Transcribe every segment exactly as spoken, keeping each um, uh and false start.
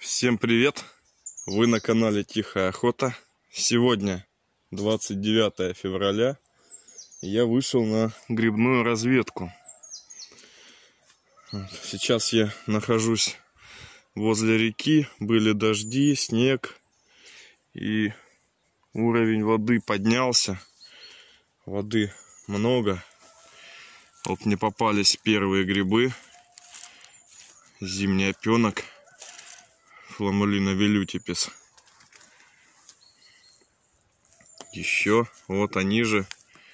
Всем привет! Вы на канале Тихая Охота. Сегодня двадцать девятое февраля. Я вышел на грибную разведку. Сейчас я нахожусь возле реки. Были дожди, снег. И уровень воды поднялся. Воды много. Вот мне попались первые грибы. Зимний опенок. Фламулина велютипис. Еще вот они же.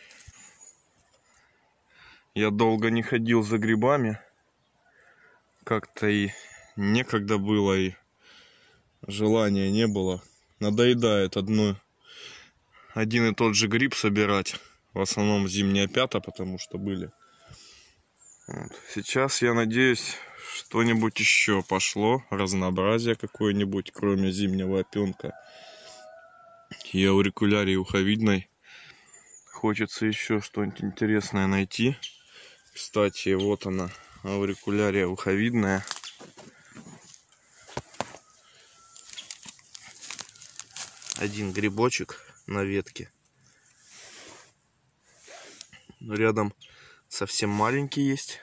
Я долго не ходил за грибами. Как-то и некогда было, и желания не было. Надоедает одну, один и тот же гриб собирать. В основном зимние опята, потому что были. Вот. Сейчас я надеюсь, что-нибудь еще пошло, разнообразие какое-нибудь, кроме зимнего опенка и аурикулярии уховидной. Хочется еще что-нибудь интересное найти. Кстати, вот она, аурикулярия уховидная. Один грибочек на ветке. Рядом совсем маленький есть.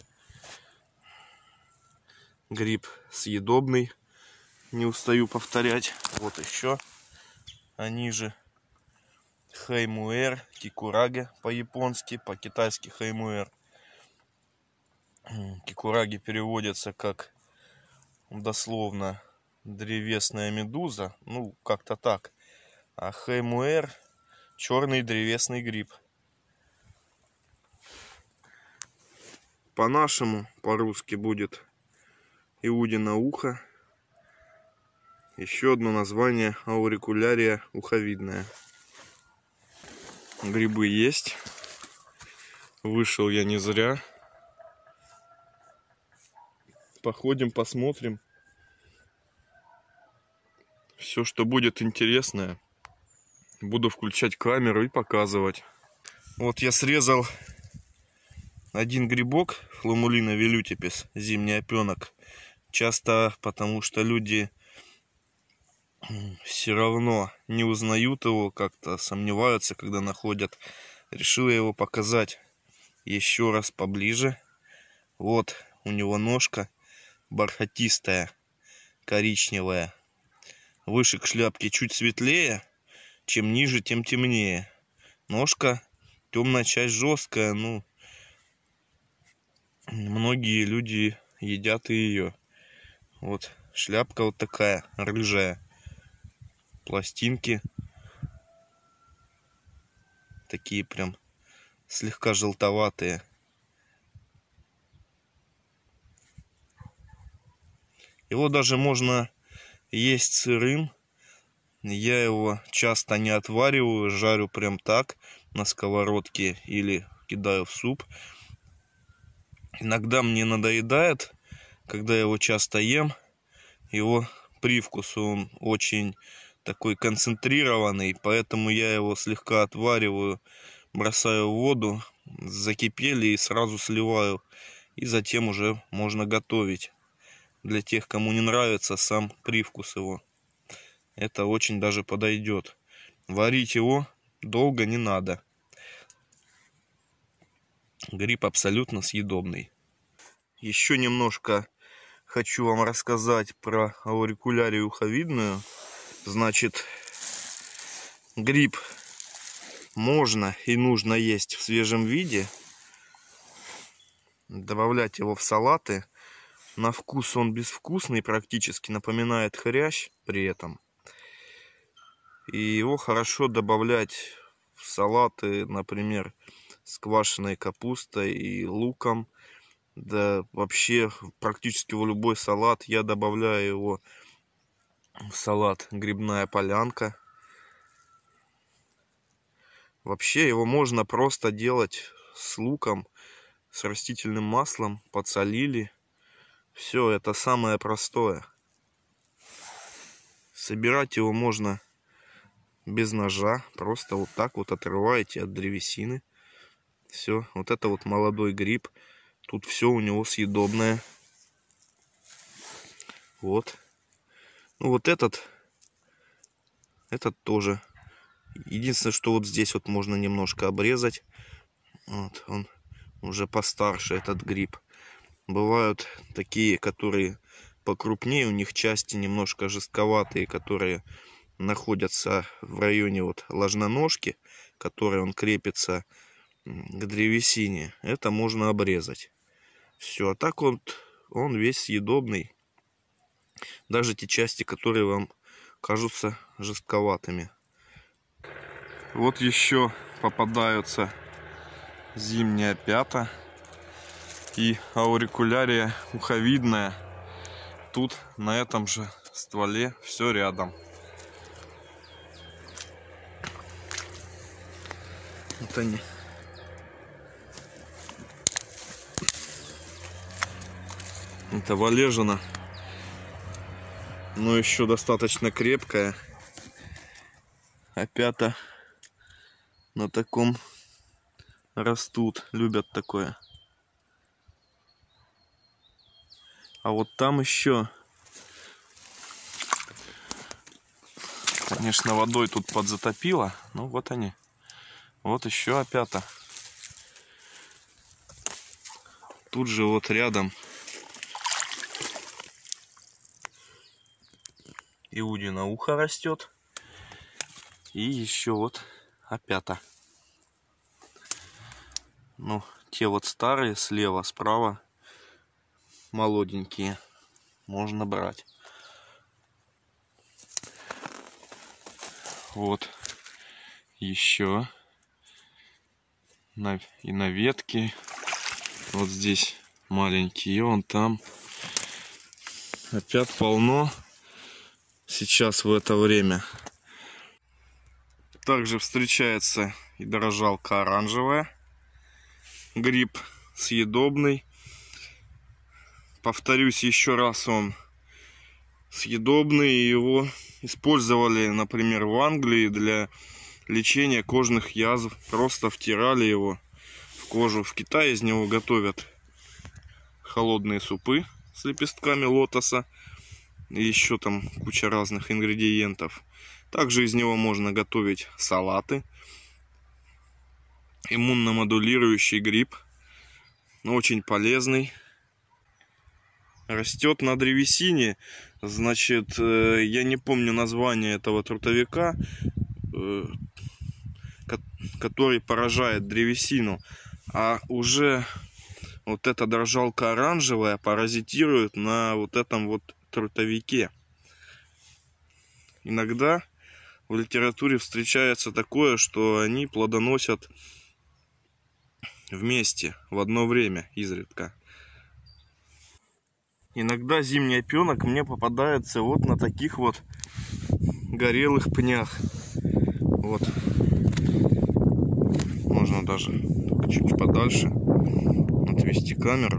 Гриб съедобный, не устаю повторять. Вот еще они же хаймуэр, кикураге по-японски, по-китайски хаймуэр. Кикураги переводится как дословно древесная медуза, ну как-то так. А хаймуэр черный древесный гриб. По-нашему, по-русски будет иудино ухо. Еще одно название аурикулярия уховидная. Грибы есть. Вышел я не зря. Походим, посмотрим. Все, что будет интересное, буду включать камеру и показывать. Вот я срезал один грибок, фламулина велютипис, зимний опенок. Часто потому, что люди все равно не узнают его, как-то сомневаются, когда находят. Решил я его показать еще раз поближе. Вот у него ножка бархатистая, коричневая. Выше к шляпке чуть светлее, чем ниже, тем темнее. Ножка, темная часть жесткая, ну, многие люди едят и ее. Вот шляпка вот такая, рыжая. Пластинки. Такие прям слегка желтоватые. Его даже можно есть сырым. Я его часто не отвариваю, жарю прям так на сковородке или кидаю в суп. Иногда мне надоедает, когда я его часто ем. Его привкус, он очень такой концентрированный, поэтому я его слегка отвариваю, бросаю в воду, закипели и сразу сливаю. И затем уже можно готовить. Для тех, кому не нравится сам привкус его, это очень даже подойдет. Варить его долго не надо. Гриб абсолютно съедобный. Еще немножко хочу вам рассказать про аурикулярию уховидную. Значит, гриб можно и нужно есть в свежем виде. Добавлять его в салаты. На вкус он безвкусный, практически напоминает хрящ при этом. И его хорошо добавлять в салаты, например, с квашеной капустой и луком. Да вообще практически в любой салат я добавляю его в салат грибная полянка. Вообще его можно просто делать с луком, с растительным маслом, подсолили. Все, это самое простое. Собирать его можно без ножа, просто вот так вот отрываете от древесины. Все, вот это вот молодой гриб. Тут все у него съедобное. Вот. Ну вот этот, этот тоже. Единственное, что вот здесь вот можно немножко обрезать. Вот он уже постарше, этот гриб. Бывают такие, которые покрупнее, у них части немножко жестковатые, которые находятся в районе вот ложноножки, которой он крепится к древесине. Это можно обрезать. Все, а так он, он весь съедобный. Даже те части, которые вам кажутся жестковатыми. Вот еще попадаются зимняя пята и аурикулярия уховидная. Тут на этом же стволе все рядом. Вот они. Это валежина, но еще достаточно крепкая. А пята на таком растут, любят такое. А вот там еще, конечно, водой тут подзатопило, но вот они. Вот еще опята. Тут же вот рядом иудино ухо растет. И еще вот опята. Ну, те вот старые слева, справа молоденькие. Можно брать. Вот еще. На, и на ветке. Вот здесь маленькие. И вон там. Опять полно. Сейчас в это время. Также встречается и дорожалка оранжевая. Гриб съедобный. Повторюсь еще раз, он съедобный. Его использовали, например, в Англии для лечения кожных язв. Просто втирали его в кожу. В Китае из него готовят холодные супы с лепестками лотоса. И еще там куча разных ингредиентов. Также из него можно готовить салаты. Иммуномодулирующий гриб. Очень полезный. Растет на древесине. Значит, я не помню название этого трутовика, который поражает древесину. А уже вот эта дрожалка оранжевая паразитирует на вот этом вот трутовике. Иногда в литературе встречается такое, что они плодоносят вместе, в одно время, изредка. Иногда зимний опенок мне попадается вот на таких вот горелых пнях. Вот. Можно даже чуть подальше отвести камеру.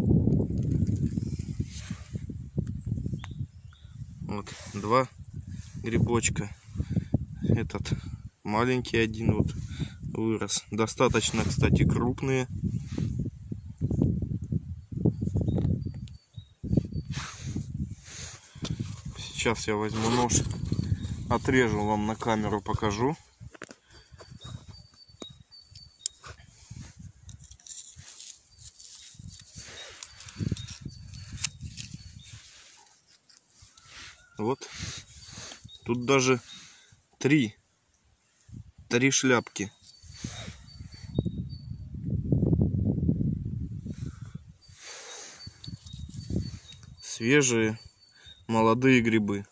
Вот два грибочка. Этот маленький один вот вырос. Достаточно, кстати, крупные. Сейчас я возьму нож, отрежу, вам на камеру покажу. Вот. Тут даже три. Три шляпки. Свежие молодые грибы.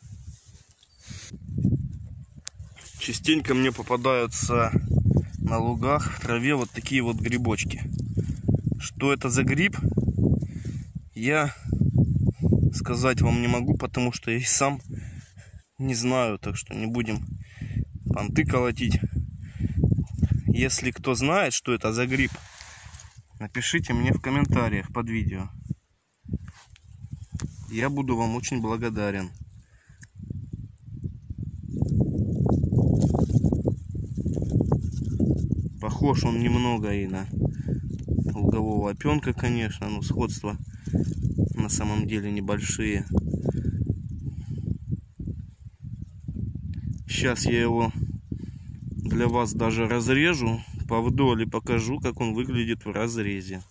Частенько мне попадаются на лугах, в траве вот такие вот грибочки. Что это за гриб, я сказать вам не могу, потому что я и сам не знаю, так что не будем понты колотить. Если кто знает, что это за гриб, напишите мне в комментариях под видео. Я буду вам очень благодарен. Похож он немного и на лугового опенка, конечно, но сходства на самом деле небольшие. Сейчас я его для вас даже разрежу повдоль и покажу, как он выглядит в разрезе.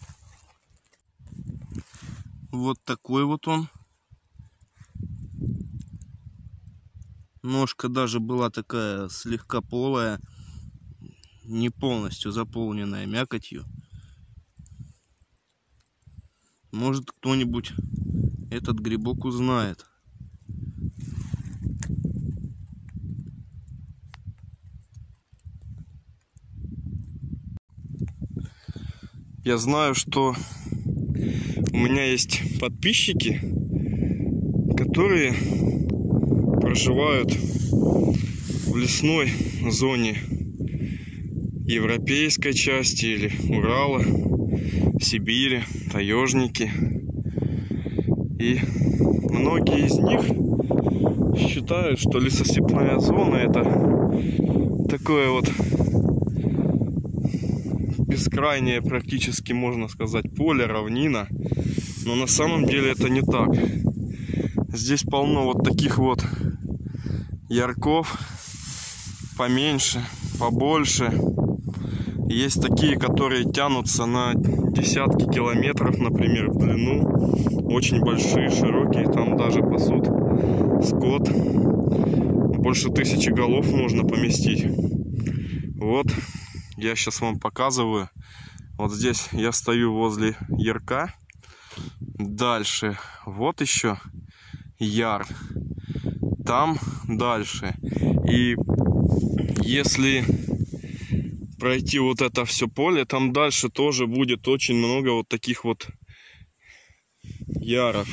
Вот такой вот он. Ножка даже была такая слегка полая, не полностью заполненная мякотью. Может, кто-нибудь этот грибок узнает. Я знаю, что у меня есть подписчики, которые проживают в лесной зоне европейской части или Урала, Сибири, таежники. И многие из них считают, что лесостепная зона — это такое вот бескрайнее, практически можно сказать, поле, равнина. Но на самом деле это не так. Здесь полно вот таких вот ярков, поменьше, побольше. Есть такие, которые тянутся на десятки километров, например, в длину. Очень большие, широкие. Там даже пасут скот. Больше тысячи голов можно поместить. Вот. Я сейчас вам показываю. Вот здесь я стою возле ярка. Дальше. Вот еще яр. Там дальше. И если пройти вот это все поле, там дальше тоже будет очень много вот таких вот яров.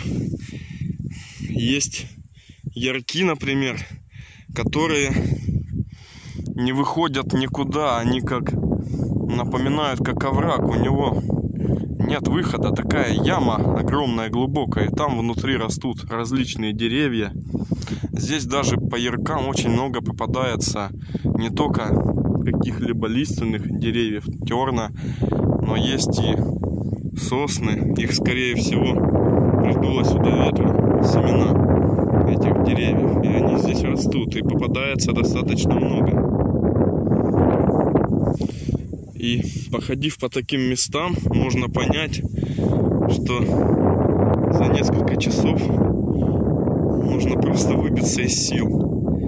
Есть ярки, например, которые не выходят никуда. Они как напоминают, как овраг. У него нет выхода. Такая яма огромная, глубокая. И там внутри растут различные деревья. Здесь даже по яркам очень много попадается не только каких-либо лиственных деревьев, терна, но есть и сосны. Их, скорее всего, придуло сюда ветром семена этих деревьев. И они здесь растут. И попадается достаточно много. И походив по таким местам, можно понять, что за несколько часов можно просто выбиться из сил.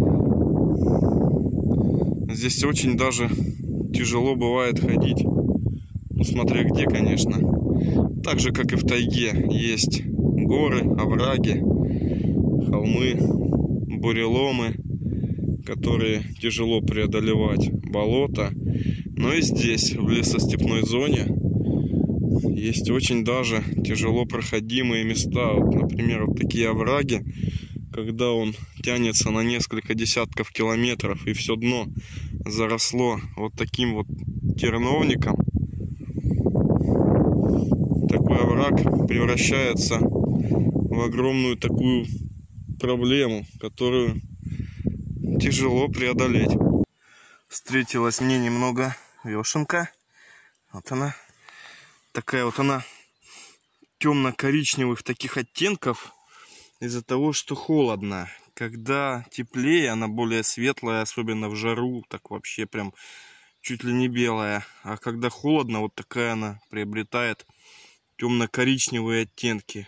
Здесь очень даже тяжело бывает ходить. Ну, смотря где, конечно. Так же, как и в тайге, есть горы, овраги, холмы, буреломы, которые тяжело преодолевать, болота. Но и здесь, в лесостепной зоне, есть очень даже тяжело проходимые места. Вот, например, вот такие овраги, когда он тянется на несколько десятков километров, и все дно заросло вот таким вот терновником. Такой овраг превращается в огромную такую проблему, которую тяжело преодолеть. Встретилась мне немного вешенка. Вот она. Такая вот она темно-коричневых таких оттенков из-за того, что холодно. Когда теплее, она более светлая, особенно в жару, так вообще прям чуть ли не белая. А когда холодно, вот такая она приобретает темно-коричневые оттенки.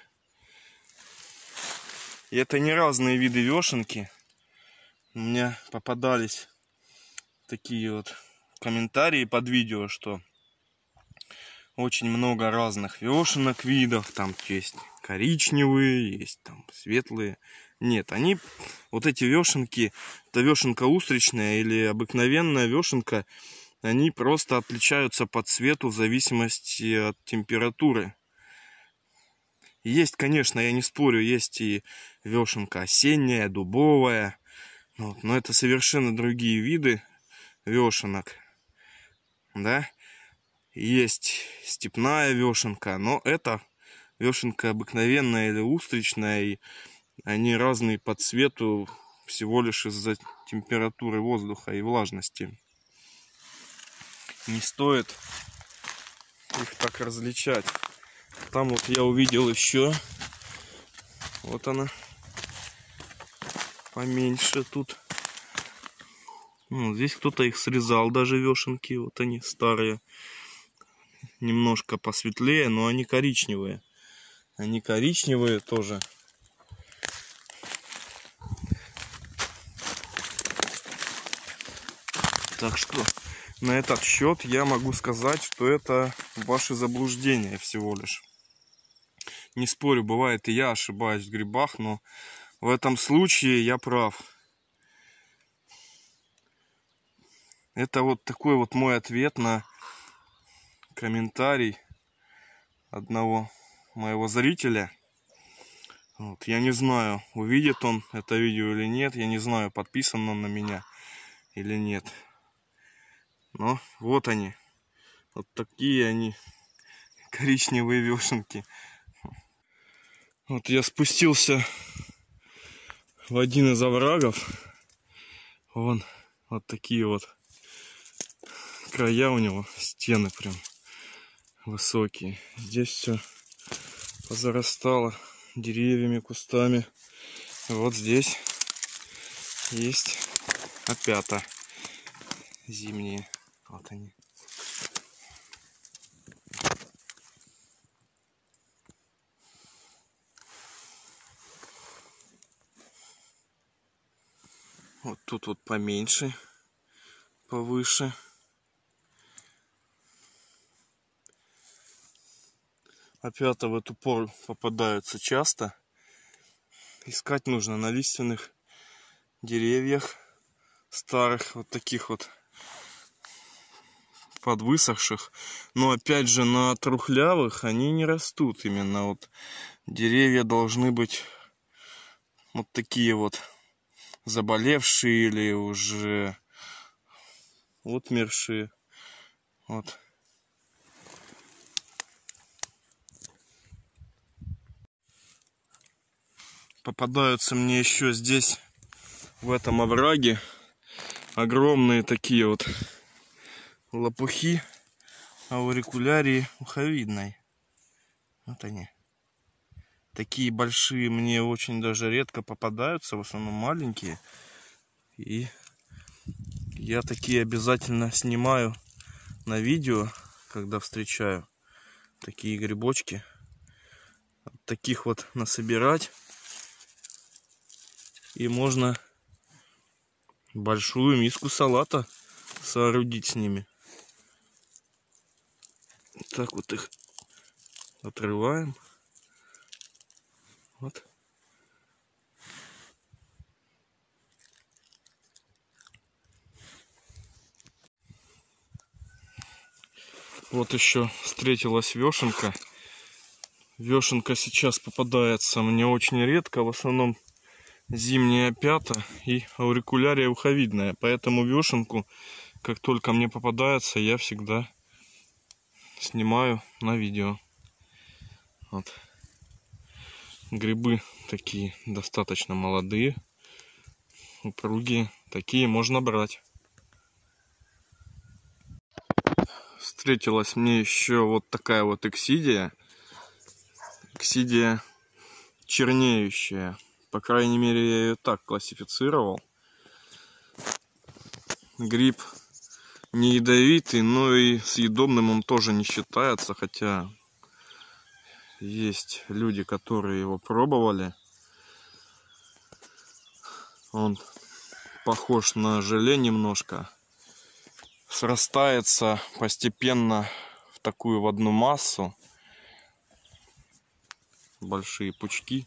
И это не разные виды вешенки. У меня попадались такие вот комментарии под видео, что очень много разных вешенок видов. Там есть коричневые, есть там светлые. Нет, они, вот эти вешенки, это вешенка устричная или обыкновенная вешенка, они просто отличаются по цвету в зависимости от температуры. Есть, конечно, я не спорю, есть и вешенка осенняя, дубовая, вот, но это совершенно другие виды вешенок, да. Есть степная вешенка, но это вешенка обыкновенная или устричная, и они разные по цвету всего лишь из-за температуры воздуха и влажности. Не стоит их так различать. Там вот я увидел еще, вот она, поменьше тут Ну, здесь кто-то их срезал, даже вешенки. Вот они старые. Немножко посветлее, но они коричневые. Они коричневые тоже. Так что на этот счет я могу сказать, что это ваши заблуждения всего лишь. Не спорю, бывает и я ошибаюсь в грибах, но в этом случае я прав. Это вот такой вот мой ответ на комментарий одного моего зрителя. Вот, я не знаю, увидит он это видео или нет. Я не знаю, подписан он на меня или нет. Но вот они. Вот такие они. Коричневые вешенки. Вот я спустился в один из оврагов. Вон вот такие вот края у него. Стены прям высокие. Здесь все позарастало деревьями, кустами. Вот здесь есть опята зимние. Вот они. Вот тут вот поменьше, повыше. Опята в эту пору попадаются часто. Искать нужно на лиственных деревьях старых, вот таких вот подвысохших. Но опять же на трухлявых они не растут. Именно вот деревья должны быть вот такие вот заболевшие или уже отмершие. Вот. Попадаются мне еще здесь, в этом овраге, огромные такие вот лопухи аурикулярии уховидной. Вот они. Такие большие мне очень даже редко попадаются, в основном маленькие. И я такие обязательно снимаю на видео, когда встречаю такие грибочки. Таких вот насобирать. И можно большую миску салата соорудить с ними. Так вот их отрываем. Вот. Вот еще встретилась вешенка. Вешенка сейчас попадается мне очень редко. В основном зимняя опята и аурикулярия уховидная. Поэтому вешенку, как только мне попадается, я всегда снимаю на видео. Вот. Грибы такие достаточно молодые, упругие. Такие можно брать. Встретилась мне еще вот такая вот эксидия. Эксидия чернеющая. По крайней мере, я ее так классифицировал. Гриб не ядовитый, но и съедобным он тоже не считается. Хотя есть люди, которые его пробовали. Он похож на желе немножко. Срастается постепенно в такую в одну массу. Большие пучки.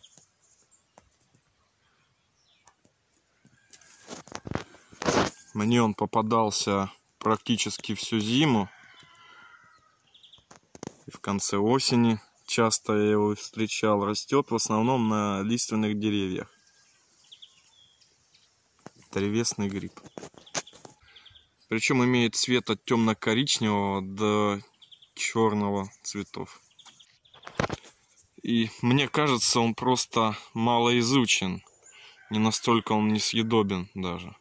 Мне он попадался практически всю зиму. И в конце осени часто я его встречал. Растет в основном на лиственных деревьях. Древесный гриб. Причем имеет цвет от темно-коричневого до черного цветов. И мне кажется, он просто мало изучен. Не настолько он несъедобен даже.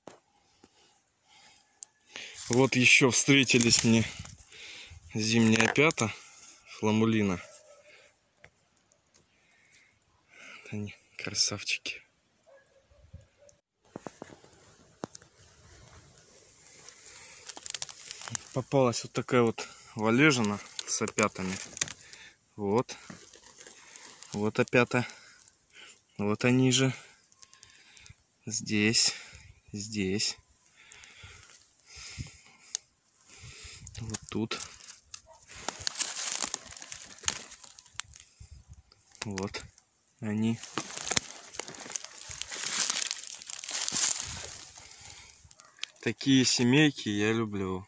Вот еще встретились мне зимние опята фламулина. Они красавчики. Попалась вот такая вот валежина с опятами. Вот. Вот опята. Вот они же. Здесь. Здесь. Вот тут. Вот они. Такие семейки я люблю.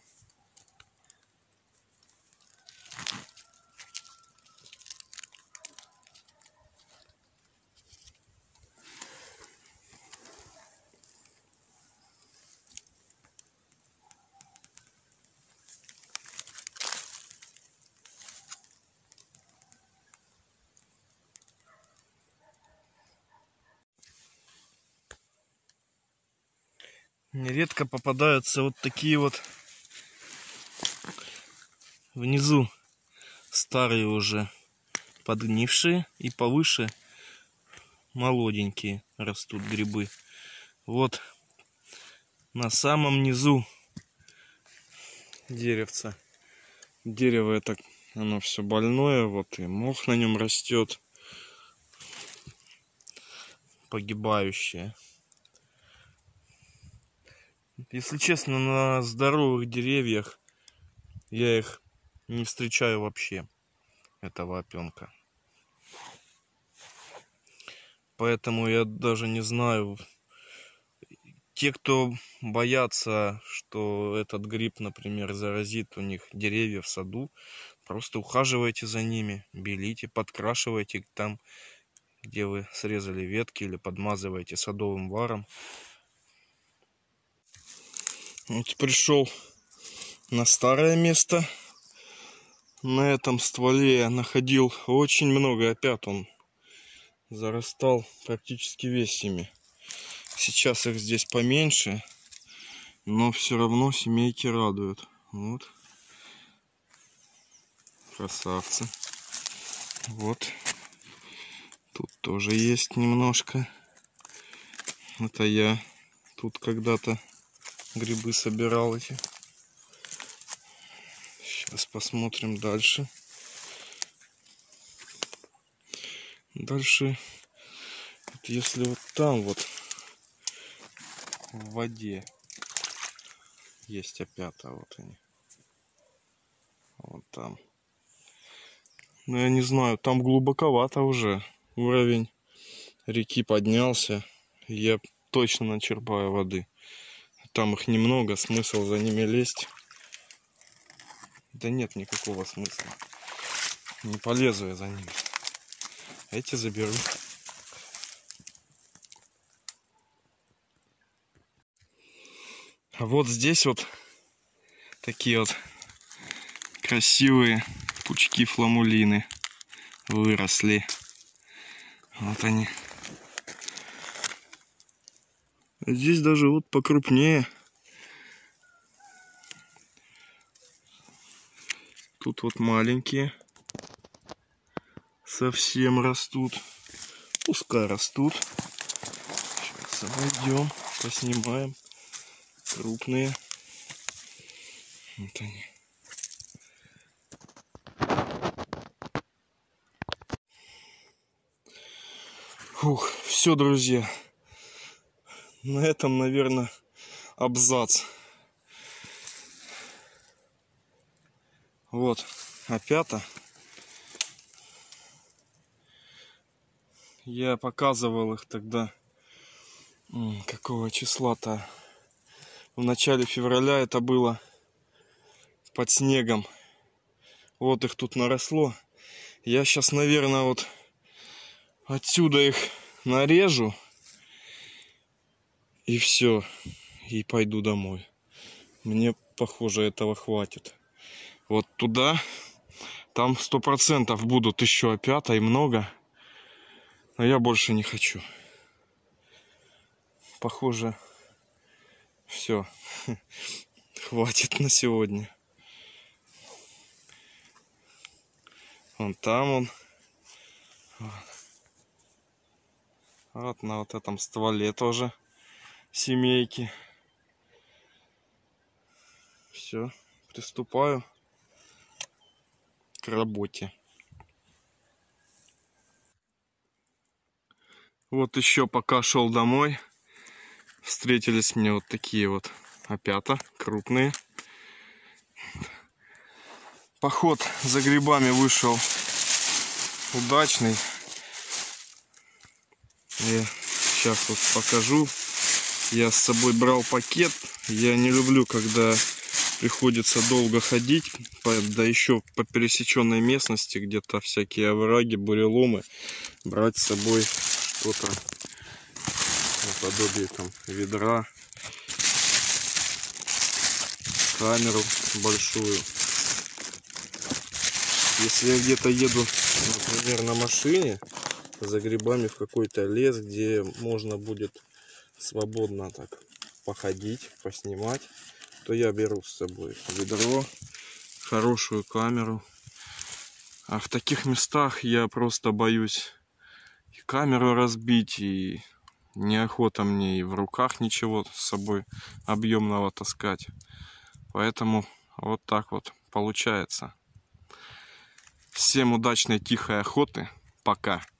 Нередко попадаются вот такие вот внизу старые уже подгнившие, и повыше молоденькие растут грибы. Вот на самом низу деревца. Дерево это, оно все больное, вот и мох на нем растет, погибающее. Если честно, на здоровых деревьях я их не встречаю вообще, этого опенка. Поэтому я даже не знаю. Те, кто боятся, что этот гриб, например, заразит у них деревья в саду, просто ухаживайте за ними, белите, подкрашивайте там, где вы срезали ветки, или подмазывайте садовым варом. Вот пришел на старое место. На этом стволе я находил очень много опят. Он зарастал практически весь ими. Сейчас их здесь поменьше, но все равно семейки радуют. Вот. Красавцы. Вот. Тут тоже есть немножко. Это я тут когда-то грибы собирал эти. Сейчас посмотрим дальше. Дальше, вот если вот там вот в воде есть опята, вот они. Вот там. Но я не знаю, там глубоковато уже. Уровень реки поднялся. Я точно начерпаю воды. Там их немного, смысл за ними лезть. Да нет никакого смысла. Не полезу я за ними. Эти заберу. А вот здесь вот такие вот красивые пучки фламулины выросли. Вот они. Здесь даже вот покрупнее. Тут вот маленькие. Совсем растут. Пускай растут. Сейчас обойдем, поснимаем. Крупные. Вот они. Фух, все, друзья. На этом, наверное, абзац. Вот, опята. Я показывал их тогда. Какого числа-то? В начале февраля это было, под снегом. Вот их тут наросло. Я сейчас, наверное, вот отсюда их нарежу. И все. И пойду домой. Мне, похоже, этого хватит. Вот туда. Там сто процентов будут еще опята и много. Но я больше не хочу. Похоже, все. Хватит на сегодня. Вон там он. Вот на вот этом стволе тоже семейки. Все. приступаю к работе. Вот еще пока шел домой, встретились мне вот такие вот опята крупные. Поход за грибами вышел удачный. Я сейчас вот покажу. Я с собой брал пакет. Я не люблю, когда приходится долго ходить, да еще по пересеченной местности, где-то всякие овраги, буреломы, брать с собой что-то наподобие там ведра, камеру большую. Если я где-то еду, например, на машине за грибами в какой-то лес, где можно будет свободно так походить, поснимать, то я беру с собой ведро, хорошую камеру. А в таких местах я просто боюсь и камеру разбить, и неохота мне и в руках ничего с собой объемного таскать. Поэтому вот так вот получается. Всем удачной тихой охоты. Пока.